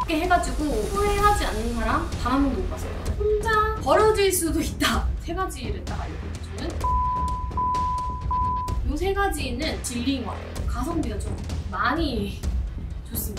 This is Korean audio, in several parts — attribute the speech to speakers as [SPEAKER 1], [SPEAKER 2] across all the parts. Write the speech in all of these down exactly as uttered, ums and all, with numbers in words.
[SPEAKER 1] 어렵게 해가지고 후회하지 않는 사람 단 한 번도 못 봤어요. 혼자 버려질 수도 있다. 세 가지를 딱 알려드릴게요. 저는 이 세 가지는 진리인 것 같아요. 가성비가 좀 많이 좋습니다.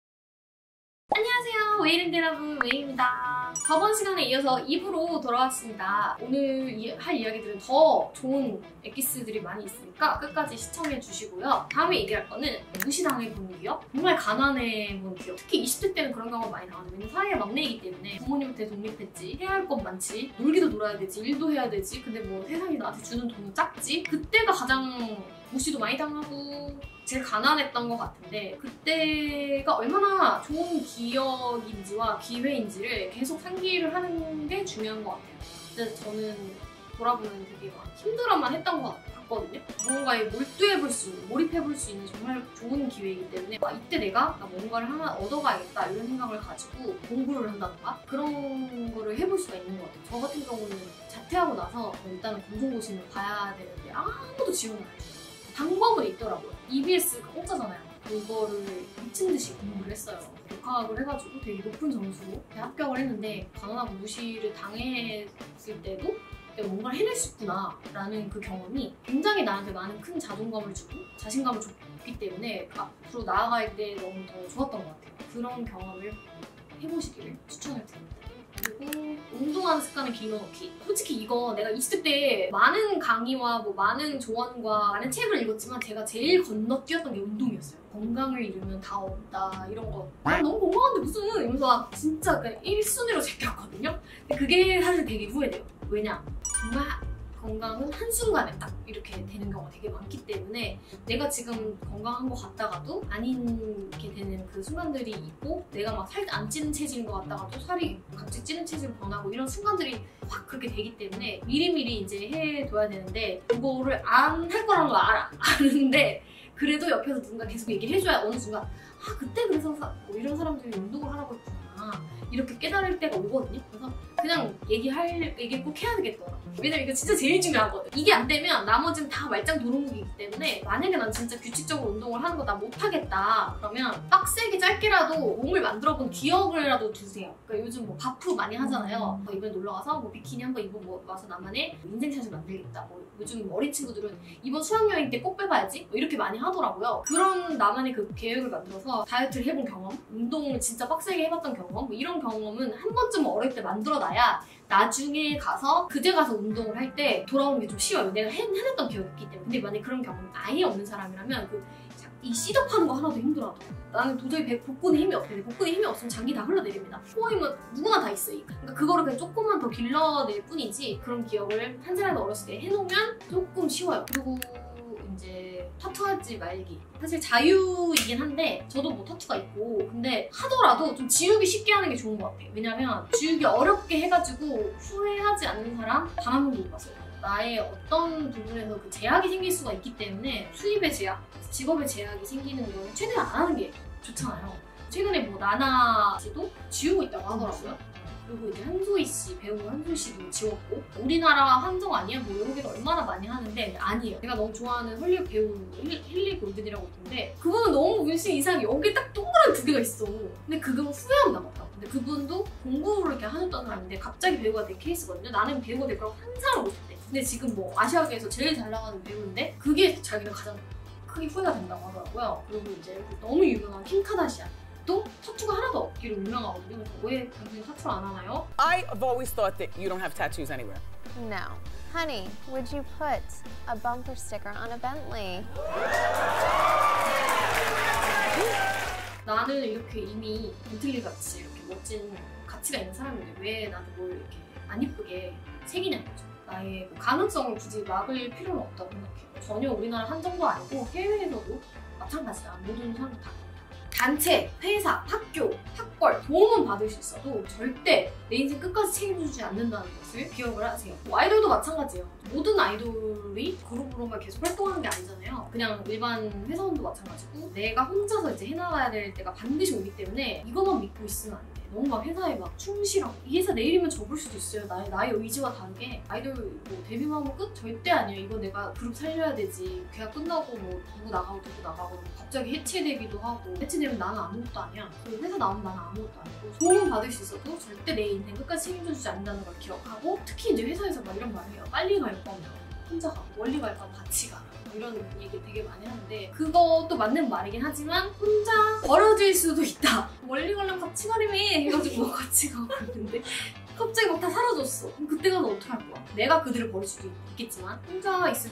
[SPEAKER 1] 안녕하세요, 웨이랜드 여러분, 웨이입니다. 저번 시간에 이어서 이 부로 돌아왔습니다. 오늘 할 이야기들은 더 좋은 엑기스들이 많이 있으니까 끝까지 시청해 주시고요. 다음에 얘기할 거는 무시당해본 기억? 정말 가난해본 기억. 특히 이십 대 때는 그런 경우가 많이 나거든요. 왜냐면 사회의 막내이기 때문에 부모님한테 독립했지, 해야 할 것 많지, 놀기도 놀아야 되지, 일도 해야 되지, 근데 뭐 세상이 나한테 주는 돈은 작지? 그때가 가장 무시도 많이 당하고 제일 가난했던 것 같은데, 그때가 얼마나 좋은 기억인지와 기회인지를 계속 상기를 하는 게 중요한 것 같아요. 근데 저는 돌아보면 되게 막 힘들어만 했던 것 같거든요. 뭔가에 몰두해볼 수 있는, 몰입해볼 수 있는 정말 좋은 기회이기 때문에 아, 이때 내가 뭔가를 하나 얻어가야겠다 이런 생각을 가지고 공부를 한다던가 그런 거를 해볼 수가 있는 것 같아요. 저 같은 경우는 자퇴하고 나서 일단은 검정고시를 봐야 되는데 아무도 지원을 안 해줘요. 방법은 있더라고요. 이비에스가 공짜잖아요. 그거를 미친 듯이 공부를 했어요. 독학을 해가지고 되게 높은 점수로 합격을 했는데, 가난하고 무시를 당했을 때도 내가 뭔가를 해낼 수 있구나 라는 그 경험이 굉장히 나한테 많은 큰 자존감을 주고 자신감을 줬기 때문에 앞으로 나아갈 때 너무 더 좋았던 것 같아요. 그런 경험을 해보시기를 추천을 드립니다. 그리고 운동하는 습관을 길러놓기. 솔직히 이거 내가 이십 대 때 많은 강의와 뭐 많은 조언과 많은 책을 읽었지만 제가 제일 건너뛰었던 게 운동이었어요. 건강을 잃으면 다 없다 이런 거. 아, 너무 건강한데 무슨 이러면서 진짜 그냥 일 순위로 제꼈거든요. 근데 그게 사실 되게 후회돼요. 왜냐? 정말 건강은 한순간에 딱 이렇게 되는 경우가 되게 많기 때문에 내가 지금 건강한 것 같다가도 아니게 되는 그 순간들이 있고, 내가 막 살 안 찌는 체질인 것 같다가도 살이 갑자기 찌는 체질로 변하고 이런 순간들이 확 그렇게 되기 때문에 미리미리 이제 해둬야 되는데, 그거를 안 할 거라는 걸 알아. 아는데 그래도 옆에서 누군가 계속 얘기를 해줘야 어느 순간 아 그때 그래서 사, 뭐 이런 사람들이 운동을 하라고 했구나 이렇게 깨달을 때가 오거든요. 그래서 그냥 얘기할, 얘기 꼭 해야 되겠더라고요. 왜냐면 이거 진짜 제일 중요하거든. 이게 안 되면 나머지는 다 말짱 도루묵이기 때문에, 만약에 난 진짜 규칙적으로 운동을 하는 거 나 못하겠다 그러면 빡세게 짧게라도 몸을 만들어본 기억을라도 두세요. 그러니까 요즘 뭐 바프 많이 하잖아요. 뭐 이번에 놀러가서 뭐 비키니 한번 입어보고 와서 나만의 인생샷을 만들겠다. 뭐 요즘 어린 친구들은 이번 수학여행 때 꼭 빼봐야지 뭐 이렇게 많이 하더라고요. 그런 나만의 그 계획을 만들어서 다이어트를 해본 경험, 운동을 진짜 빡세게 해봤던 경험, 뭐 이런 경험은 한 번쯤 어릴 때 만들어놔야 나중에 가서 그제 가서 운동을 할 때 돌아오는 게 좀 쉬워요. 내가 해, 해냈던 기억이 있기 때문에. 근데 만약에 그런 경험이 아예 없는 사람이라면 그 이 시접하는 거 하나도 힘들어하더라고. 나는 도저히 배, 복근에 힘이 없는데, 복근에 힘이 없으면 장기 다 흘러내립니다. 코어 힘은 누구나 다 있어요. 그러니까 그거를 그냥 조금만 더 길러낼 뿐이지, 그런 기억을 한 살이라도 어렸을 때 해놓으면 조금 쉬워요. 그리고 이제 타투하지 말기. 사실 자유이긴 한데 저도 뭐 타투가 있고, 근데 하더라도 좀 지우기 쉽게 하는 게 좋은 것 같아요. 왜냐면 지우기 어렵게 해가지고 후회하지 않는 사람 단 한 번도 못 봤어요. 나의 어떤 부분에서 그 제약이 생길 수가 있기 때문에 수입의 제약, 직업의 제약이 생기는 건 최대한 안 하는 게 좋잖아요. 최근에 뭐 나나 씨도 지우고 있다고 하더라고요. 그리고 이제 한소희 씨, 배우 한소희 씨도 지웠고, 우리나라 한정 아니야? 뭐 외국에도 얼마나 많이 하는데 아니에요. 제가 너무 좋아하는 헐리우드 배우 힐리 골든이라고 있는데, 그분은 너무 문신 이상이 여기 딱 동그란 두 개가 있어. 근데 그건 후회하고 남았다고. 근데 그분도 공부를 이렇게 하셨던 사람인데 갑자기 배우가 된 케이스거든요. 나는 배우가 될 거라고 상상을 못했대. 근데 지금 뭐 아시아계에서 제일 잘 나가는 배우인데 그게 자기는 가장 크게 후회가 된다고 하더라고요. 그리고 이제 너무 유명한 킴 카다시안 또 타투가 하나도 없기로 유명하거든요. 그래서 왜 당신이 타투를 안 하나요?
[SPEAKER 2] I've always thought that you don't have tattoos anywhere.
[SPEAKER 3] No. Honey, would you put a bumper sticker on a Bentley?
[SPEAKER 1] 나는 이렇게 이미 벤틀리 같이 이렇게 멋진 가치가 있는 사람인데 왜 나도 뭘 이렇게 안 이쁘게 새기냐는 거죠. 나의 가능성을 굳이 막을 필요는 없다고 생각해요. 전혀 우리나라 한정도 아니고 해외에서도 마찬가지다. 모든 사람들 다. 단체, 회사, 학교, 학벌, 도움은 받을 수 있어도 절대 내 인생 끝까지 책임지지 않는다는 것을 기억을 하세요. 뭐 아이돌도 마찬가지예요. 모든 아이돌이 그룹으로만 계속 활동하는 게 아니잖아요. 그냥 일반 회사원도 마찬가지고 내가 혼자서 이제 해나가야 될 때가 반드시 오기 때문에 이것만 믿고 있으면 안 돼. 너무 막 회사에 막 충실하고 이 회사 내일이면 접을 수도 있어요. 나의, 나의 의지와 다르게. 아이돌 뭐 데뷔만 하면 끝? 절대 아니에요. 이거 내가 그룹 살려야 되지. 계약 끝나고 뭐 누구 나가고 누구 나가고 갑자기 해체되기도 하고 해체되면 나는 아무것도 아니야. 그리고 회사 나오면 나는 아무것도 아니고 소문 받을 수 있어도 절대 내 인생 끝까지 책임져주지 않는다는 걸 기억하고 특히 이제 회사에서 막 이런 말 해요. 빨리 갈 거면 혼자 가고 멀리 갈 거면 같이 가라. 이런 얘기 되게 많이 하는데 그것도 맞는 말이긴 하지만 혼자 버려질 수도 있다. 멀리 가려면 같이 가려며 해가지고 같이 가고 있는데 갑자기 막 다 사라졌어. 그럼 그때 가서 어떻게 할 거야? 내가 그들을 버릴 수도 있겠지만 혼자 있을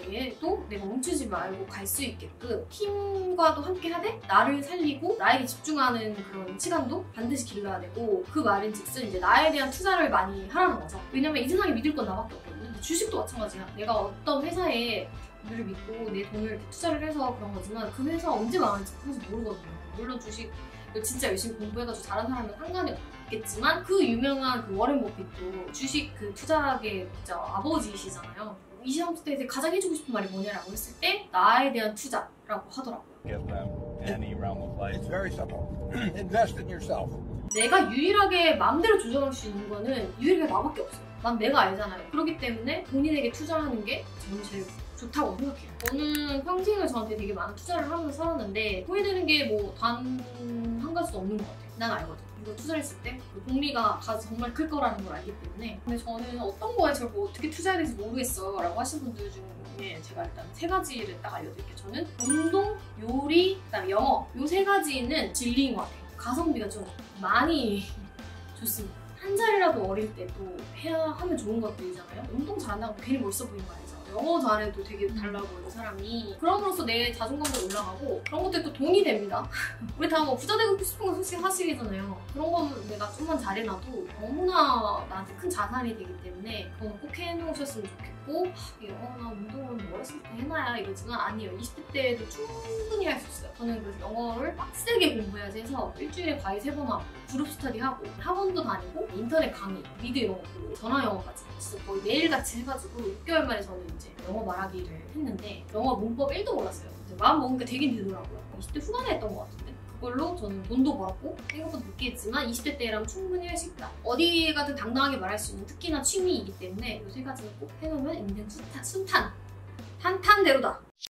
[SPEAKER 1] 때에도 내가 멈추지 말고 갈 수 있게끔 팀과도 함께 하되 나를 살리고 나에게 집중하는 그런 시간도 반드시 길러야 되고 그 말인즉슨 이제 나에 대한 투자를 많이 하라는 거죠. 왜냐면 이 세상에 믿을 건 나밖에 없거든요. 근데 주식도 마찬가지야. 내가 어떤 회사에 를 믿고 내 돈을 투자를 해서 그런 거지만 그 회사 언제 망할지 사실 모르거든요. 물론 주식 진짜 열심히 공부해가지고 잘한 사람은 상관이 없겠지만 그 유명한 그 워렌 버핏도 주식 그 투자계 진짜 아버지이시잖아요. 이십, 삼십 대에 가장 해주고 싶은 말이 뭐냐라고 했을 때 나에 대한 투자라고 하더라고요.
[SPEAKER 4] Give them any realm of life. It's very simple. Invest in yourself.
[SPEAKER 1] 내가 유일하게 마음대로 조정할 수 있는 거는 유일하게 나밖에 없어요. 난 내가 알잖아요. 그렇기 때문에 본인에게 투자하는 게 저는 제일 좋다고 생각해요. 저는 평생을 저한테 되게 많은 투자를 하면서 살았는데 후회되는 게 뭐 단 한 가지도 없는 것 같아요. 난 알거든. 이거 투자를 했을 때 복리가 정말 클 거라는 걸 알기 때문에. 근데 저는 어떤 거에 저를 뭐 어떻게 투자해야 될지 모르겠어 라고 하신 분들 중에 제가 일단 세 가지를 딱 알려드릴게요. 저는 운동, 요리, 그다음에 영어 요 세 가지는 진리인 것 같아요. 가성비가 좀 많이 좋습니다. 한 살이라도 어릴 때도 해야 하면 좋은 것들이잖아요. 운동 잘한다고 괜히 멋있어 보이는 거 아니죠. 영어 잘해도 되게 달라 보여요, 사람이. 그럼으로써 내 자존감도 올라가고 그런 것들도 돈이 됩니다. 우리 다 뭐 부자 되고 싶은 건 솔직히 사실이잖아요. 그런 거는 내가 좀만 잘해놔도 너무나 나한테 큰 자산이 되기 때문에 그건 꼭 해놓으셨으면 좋겠고 영어나 운동은 어렸을 때 해놔야 이러지만 아니에요. 이십 대 때에도 충분히 할 수 있어요. 저는 그래서 영어를 빡세게 공부해야지 해서 일주일에 과외 세 번 하고 그룹 스터디 하고 학원도 다니고 인터넷 강의, 미드 영어 보고 전화 영어까지 진짜 거의 매일같이 해가지고 육 개월 만에 저는 이제 영어 말하기를 했는데 영어 문법 일도 몰랐어요. 마음 먹으니까 되긴 되더라고요. 이십 대 후반에 했던 것 같은데 그걸로 저는 돈도 벌었고 생각보다 늦게 했지만 이십 대 때라면 충분히 할 수 있다. 어디 가든 당당하게 말할 수 있는 특기나 취미이기 때문에 이 세 가지는 꼭 해놓으면 인생 순탄, 순탄 탄탄대로다.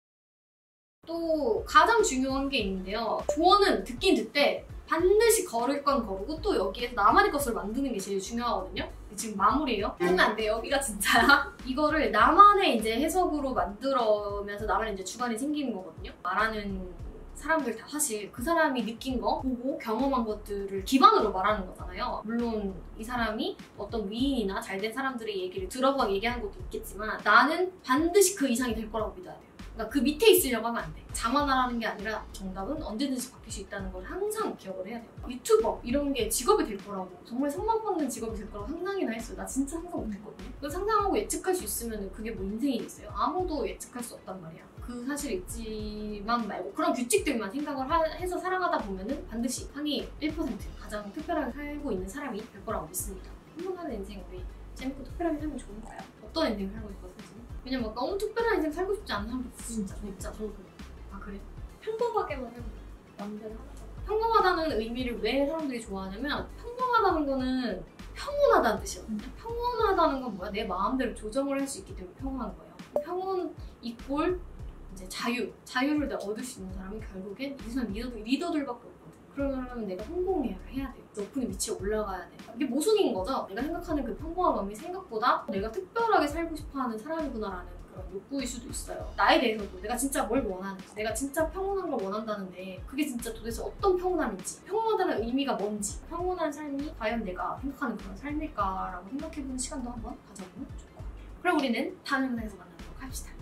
[SPEAKER 1] 또 가장 중요한 게 있는데요. 조언은 듣긴 듣되 반드시 걸을 건 거르고 또 여기에서 나만의 것을 만드는 게 제일 중요하거든요. 지금 마무리예요. 하면 안 돼요. 여기가 진짜야. 이거를 나만의 이제 해석으로 만들어면서 나만의 이제 주관이 생기는 거거든요. 말하는 사람들 다 사실 그 사람이 느낀 거, 보고 경험한 것들을 기반으로 말하는 거잖아요. 물론 이 사람이 어떤 위인이나 잘된 사람들의 얘기를 들어서 얘기하는 것도 있겠지만 나는 반드시 그 이상이 될 거라고 믿어야 돼요. 그러니까 그 밑에 있으려고 하면 안 돼. 자만하라는 게 아니라 정답은 언제든지 바뀔 수 있다는 걸 항상 기억을 해야 돼요. 유튜버 이런 게 직업이 될 거라고 정말 선망받는 직업이 될 거라고 상상이나 했어요. 나 진짜 상상 못했거든요. 그 상상하고 예측할 수 있으면 그게 뭐 인생이겠어요. 아무도 예측할 수 없단 말이야. 그 사실 있지만 말고 그런 규칙들만 생각을 하, 해서 살아가다 보면은 반드시 상위 일 퍼센트 가장 특별하게 살고 있는 사람이 될 거라고 믿습니다. 행복한 인생 우리 재밌고 특별하게 살면 좋은 거예요. 어떤 인생 살고 있거든요. 왜냐면 막 너무 특별한 인생 살고 싶지 않은 사람들 진짜 진짜 저도 그래요. 아 그래?
[SPEAKER 5] 평범하게만 하면 남들은 하나잖아.
[SPEAKER 1] 평범하다는 의미를 왜 사람들이 좋아하냐면 평범하다는 거는 평온하다는 뜻이거든요. 평온하다는 건 뭐야? 내 마음대로 조정을 할 수 있기 때문에 평온한 거예요. 평온 이꼴 이제 자유, 자유를 내가 얻을 수 있는 사람은 결국엔 이 세상 리더들, 리더들밖에 없거든. 그러려면 내가 성공해야 해야 돼. 높은 위치에 올라가야 돼. 이게 모순인 거죠? 내가 생각하는 그 평범한 마음이 생각보다 내가 특별하게 살고 싶어하는 사람이구나라는 그런 욕구일 수도 있어요. 나에 대해서도 내가 진짜 뭘 원하는지, 내가 진짜 평온한 걸 원한다는데 그게 진짜 도대체 어떤 평온함인지, 평온하다는 의미가 뭔지, 평온한 삶이 과연 내가 생각하는 그런 삶일까라고 생각해보는 시간도 한번 가져보면 좋을 것 같아요. 그럼 우리는 다음 영상에서 만나도록 합시다.